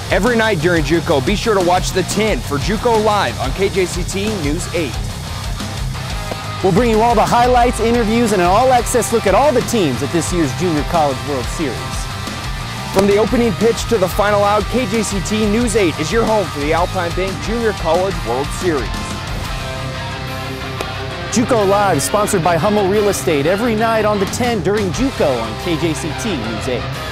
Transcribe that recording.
Every night during Juco, be sure to watch the 10 for Juco Live on KJCT News 8. We'll bring you all the highlights, interviews, and an all-access look at all the teams at this year's Junior College World Series. From the opening pitch to the final out, KJCT News 8 is your home for the Alpine Bank Junior College World Series. Juco Live, sponsored by Hummel Real Estate, every night on the 10 during Juco on KJCT News 8.